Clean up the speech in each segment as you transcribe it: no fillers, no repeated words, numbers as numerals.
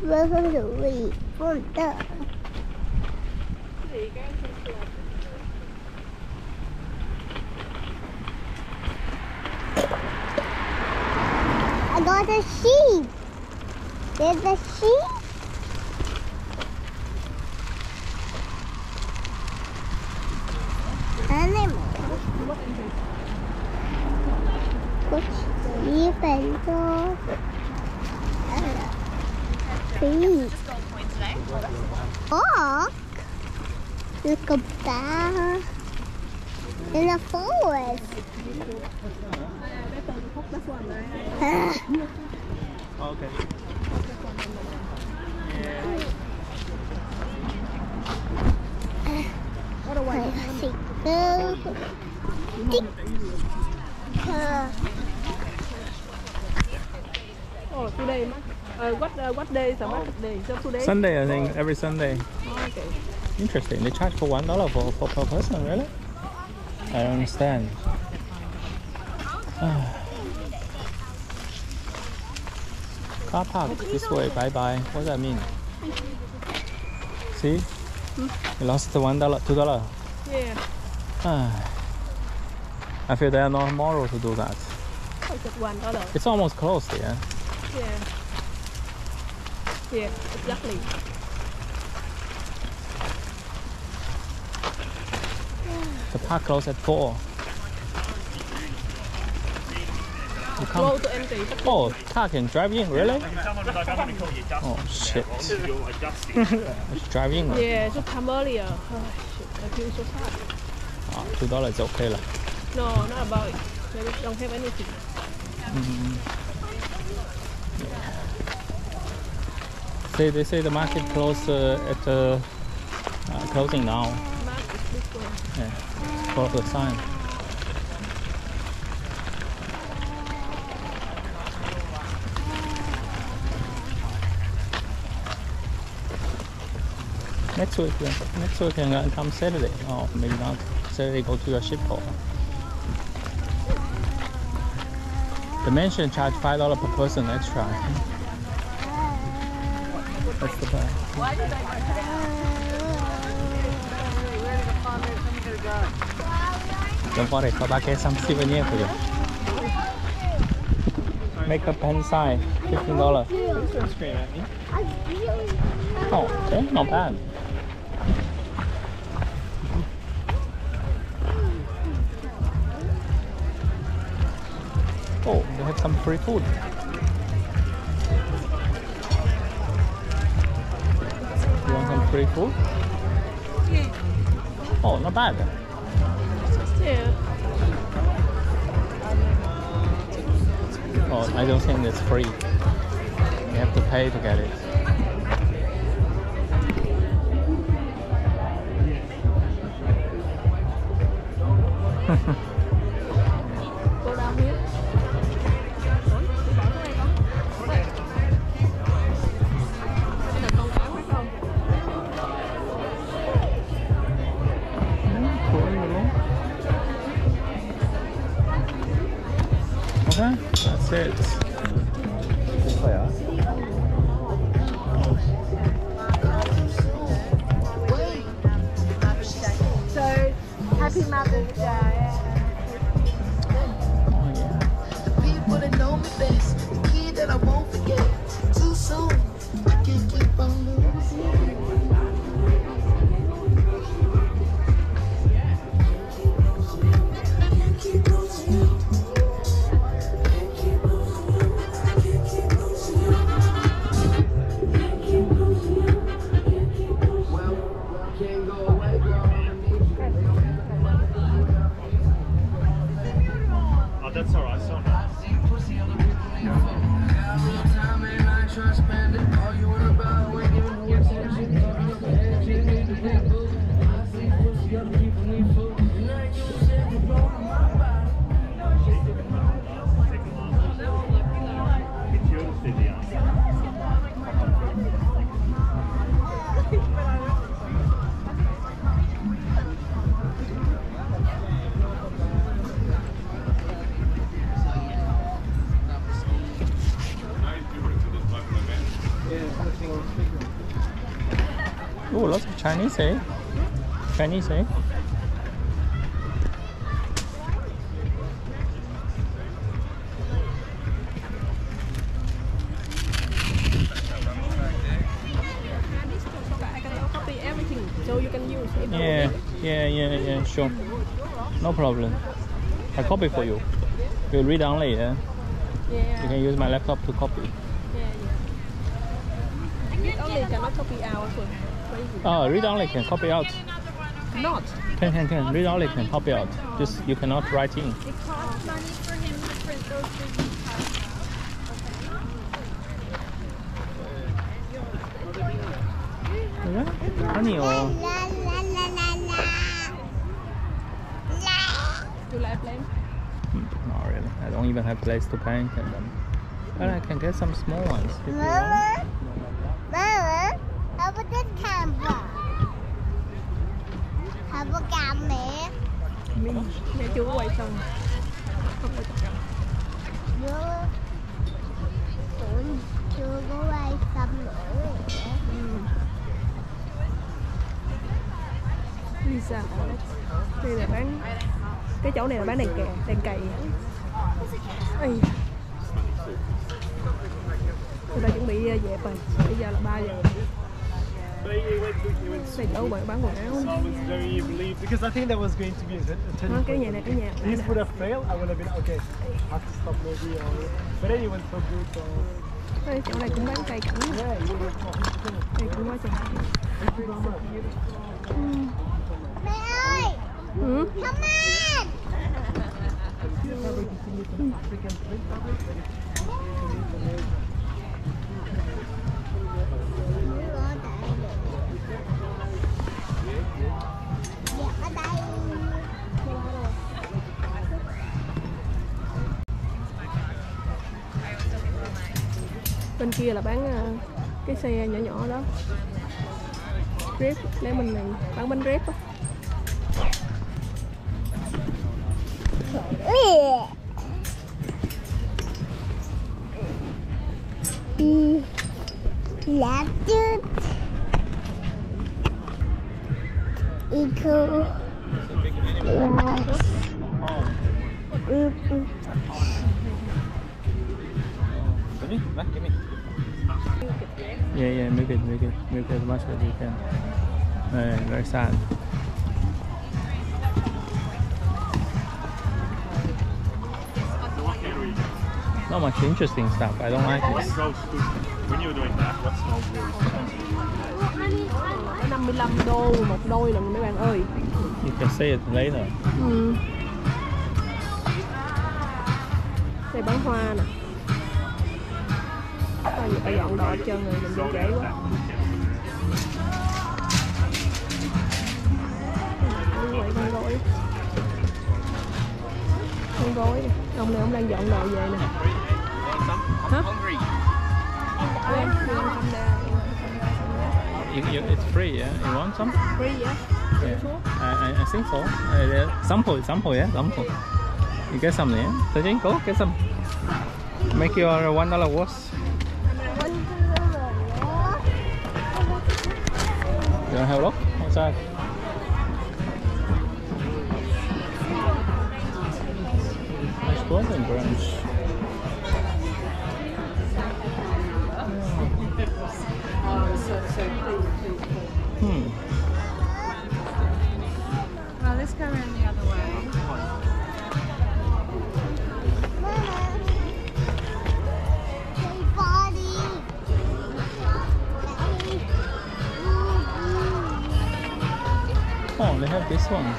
I got a sheep. There's a sheep. Animal. Sheep and dog. Pig. Hawk. Look a bear in the forest. Okay. Oh, today, what day is the market day? Just today? Sunday, I think. Every Sunday. Oh, okay. Interesting. They charge for $1 for per person, really? I don't understand. Car park this way. Bye bye. What does that mean? See? You lost the $1, $2. Yeah. I feel they are not moral to do that. Oh, just $1. It's almost closed, yeah. Yeah. Yeah, exactly. The park closed at 4. You Close can't. to empty. Oh, car can drive in, really? Oh shit. It's driving. Yeah, just come earlier. Oh, shit. I feel so tired. $2 is okay lah. No, not about it. They don't have anything. They say the market closed at closing now. Market this way. Yeah, close the sign. Next week you can come Saturday. Oh, maybe not. Saturday go to your ship hole. The mansion charge $5 per person extra. That's the best. Don't worry, có ba cái 30 bên nhé kìa. Make a pen sign, $15. Oh, okay, not bad. Oh, they have some free food. You want some free food? Oh, not bad. Yeah. Oh, I don't think it's free. You have to pay to get it. Go down here. Okay, that's it. So, happy Mother's Day. Oh yeah. People that know me best, the kid that I won't forget. Too soon, I can't keep on losing. That's alright, so Yeah, Oh, lots of Chinese, eh? Chinese, eh? Copy everything, so you can use it. Yeah, sure. No problem. I copy for you. You read only, yeah? Yeah. You can use my laptop to copy. Read only cannot copy out. Oh, read only can copy out. Not. Can. Read only can copy out. Just you cannot write in. It costs money for him to print those big 아니요. You like plain? Not really. I don't even have place to paint them. But I can get some small ones if you want. Mama, how about this camera? How about camera? Mẹ chưa có quay xong. Không quay xong. Chưa có quay xong nữa. Pizza. Đây là bán, cái chỗ này là bán đèn cày. Ây. Người ta chuẩn bị dẹp rồi. Bây giờ là 3 giờ. Đây chỗ bán quần áo. Very relieved because I think that was going to be a turning Cái nhà này, cái nhà. This would have failed. I would have been okay. I have to stop maybe. But anyway, so good. So. Đây, chỗ này cũng bán cây cảnh. Yeah, you were Đây cũng quá trời. Mẹ ơi! Ừ? Come on! Bên kia là bán cái xe nhỏ nhỏ đó. Rip, lấy mình này bán bánh rip á. Là chứ Eco Give me. Yeah, make it as much as you can. Very sad. Not much interesting stuff. I don't like this. When you were doing that, what smells really strong? Có 55 đô một đôi lần mấy bạn ơi. You can say it later. Đây bán hoa nè. Sao vậy? Phải dọn đồ hết trơn rồi, mình đi trễ quá. Con gối nè. Ông này ông đang dọn đồ về nè. Hả? It's free, yeah? You want some? Free, yeah? Yeah. I think so. Sample, yeah? Sample. You get some, yeah? So Jane, go get some. Make your $1 worth. You want to have a look outside? Nice golden brunch. Well, let's go around the other way. Oh, they have this one.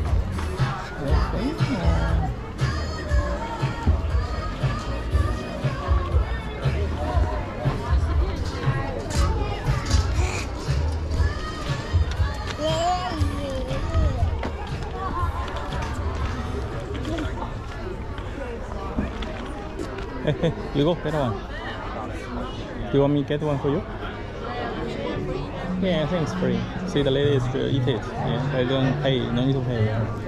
Hey, you go get one. Do you want me to get one for you? Yeah, I think it's free. See, the ladies eat it. Yeah, they don't pay. No need to pay.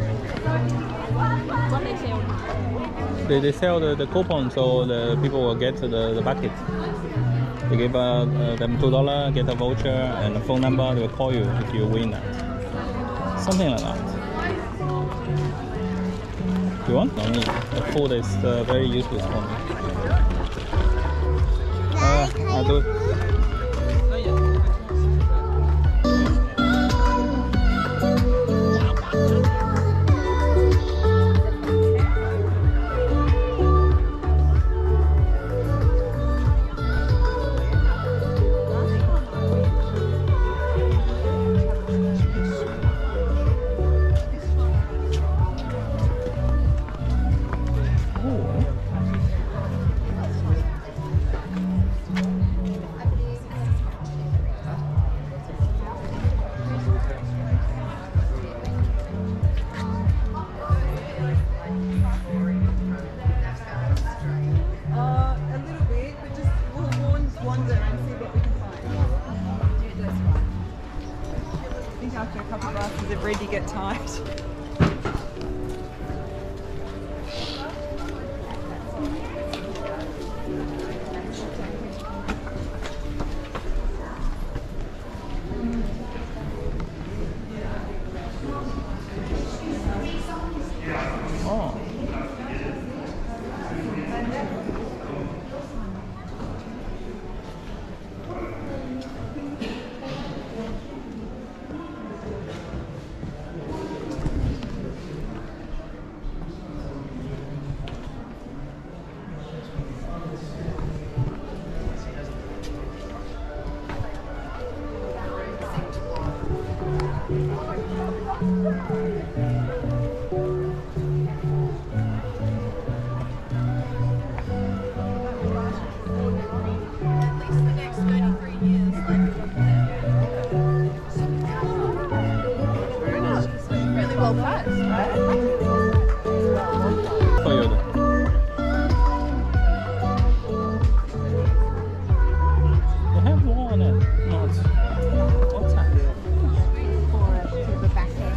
What they sell? They sell the coupon, so the people will get the bucket. You give them $2, get a voucher and a phone number. They will call you if you win that. Something like that. You want? No need. The food is very useless for me. I'll do it. After a couple of glasses of red, you get tired. Oh. Well cut, right? Toyota. They have more on it. Not. What's that? For the back end.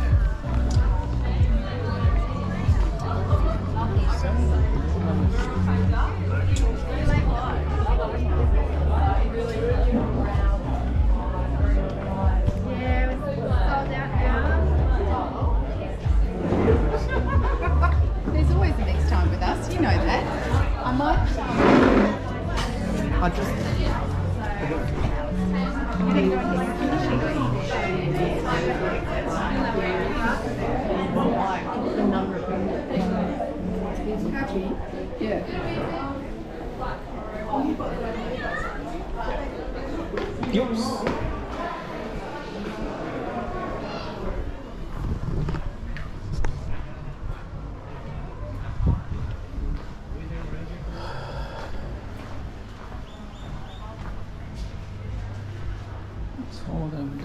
Yeah, it's sold out now. There's always the next time with us, you know that. I might. I just. Oops. Hold on,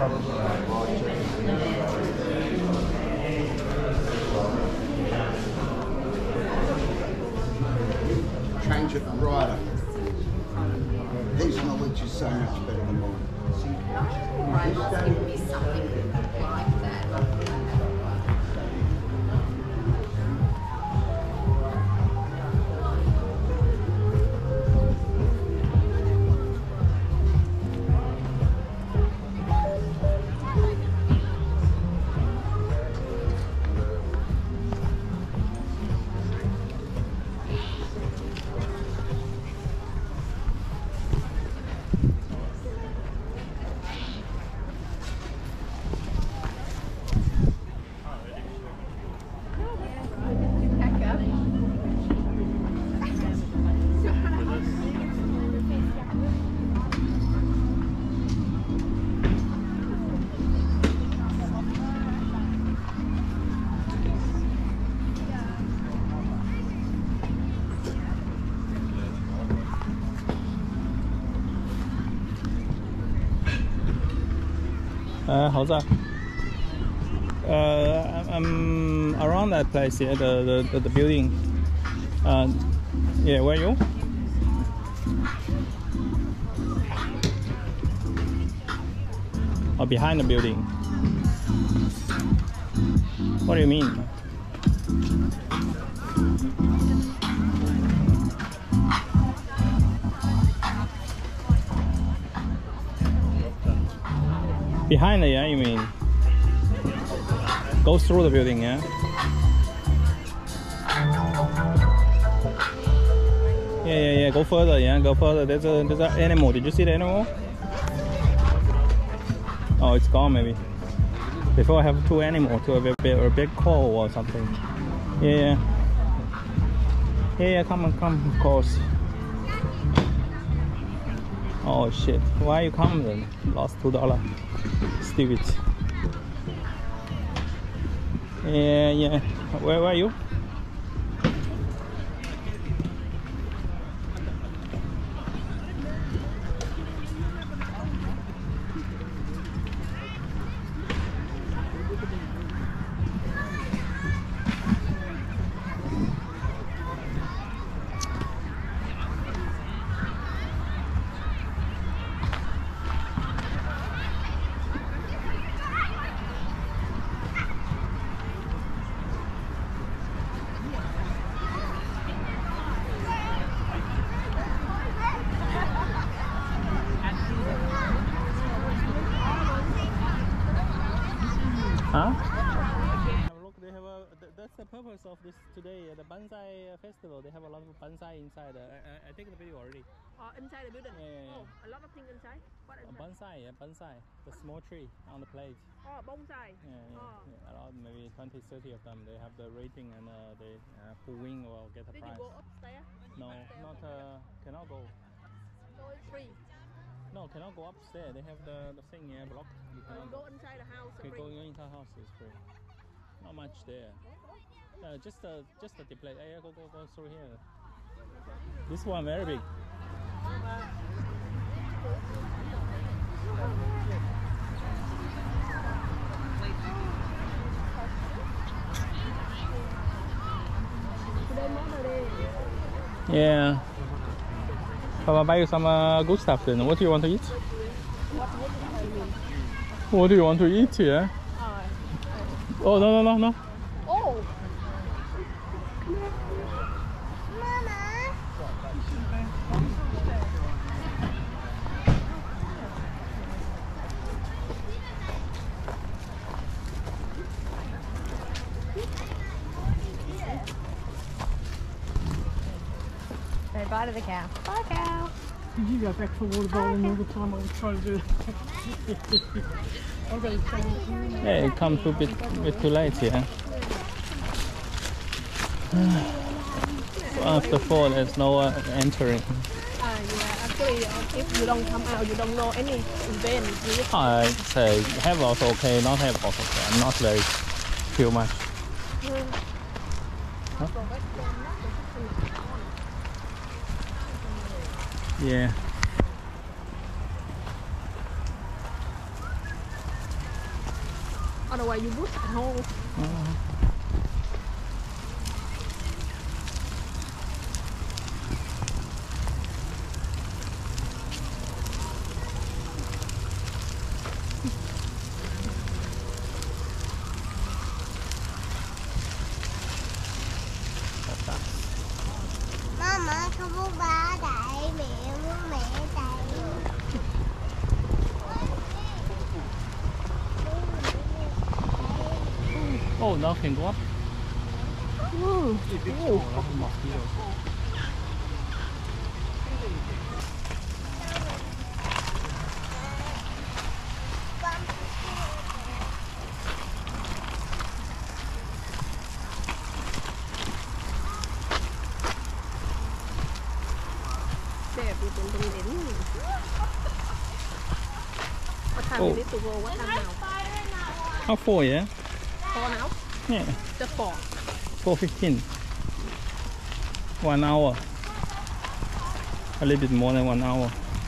Change it rider. His knowledge is so much better than mine. Right, it's giving me something like that. How's that? I'm around that place, yeah, the building. Yeah, where are you? Oh, behind the building. What do you mean? Behind it, yeah, you mean? Go through the building, yeah? Yeah, go further, yeah, go further. There's an animal. Did you see the animal? Oh, it's gone maybe. Before I have two animals, a big cow or something. Yeah. Yeah, come, of course. Oh shit, why you come then? Lost $2. Stupid. Yeah. Where are you? Huh? Look, they have that's the purpose of this today, the bonsai festival. They have a lot of bonsai inside. I take the video already. Inside the building? Yeah. Oh, a lot of things inside? What inside? Bonsai, yeah, bonsai. The small tree on the plate. Oh, bonsai. Yeah. A lot, maybe 20, 30 of them. They have the rating and they who win will get a prize. Did you go upstairs? No, not cannot go. So it's free? No, cannot go upstairs. They have the thing, yeah, blocked. You cannot go inside the house. Okay, go inside the house is free. Not much there. Just the display. Yeah, go through here. This one very big. Yeah. Papa buy you some good stuff then. What do you want to eat? What do you want to eat here? Oh, no. Oh! Say bye to the cow. Bye, cow. You go back for water bowling all the time. I was trying to do Yeah, it comes a bit too late here. After 4, there's no entering. Yeah, actually, if you don't come out, you don't know any event. I say have also okay, not have also okay. I'm not very feel much. Huh? Yeah. Otherwise you would at home. Mama không mua ba đại, mẹ mua mẹ đại. Oh, now can go up. Ừ. Đẹp như trên đỉnh. What time you need to go? What time now? How far, yeah? 4 now? Yeah. Just 4. 4:15. 1 hour. A little bit more than 1 hour.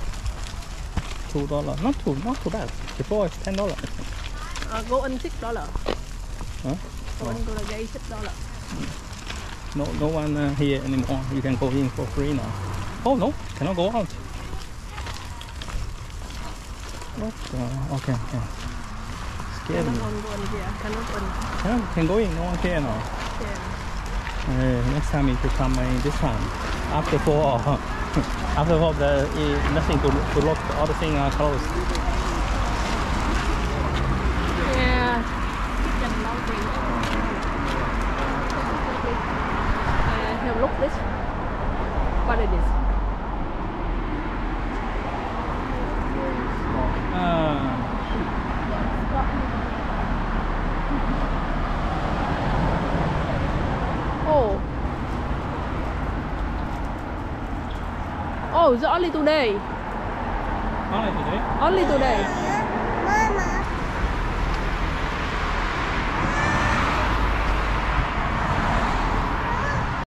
$2. Not too bad. Before it's $10. Go in $6. Huh? Go in to the gate $6. No one here anymore. You can go in for free now. Oh no, cannot go out. What? Okay. Scared me. Cannot go in here. Cannot go in. Yeah, can go in. No one care now. Yeah. Next time you could come in this time. After 4. After 4, there is nothing to look. All the things are closed. Yeah. Have look this. What it is? Oh. Oh, it's only today. Only today? Only today.